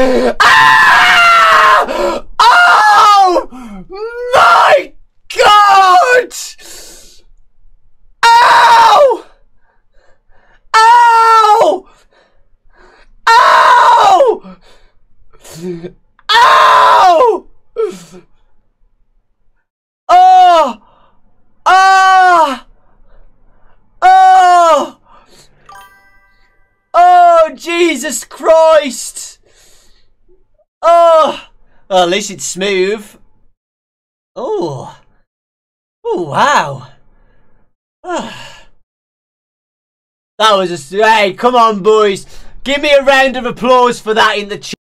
Ah! Oh my God! Ow! Ow! Ow! Ow! Oh! Ah! Oh! Oh, Jesus Christ! Oh! Well, at least it's smooth. Oh! Oh, wow! That was a... Hey, come on, boys! Give me a round of applause for that in the chat.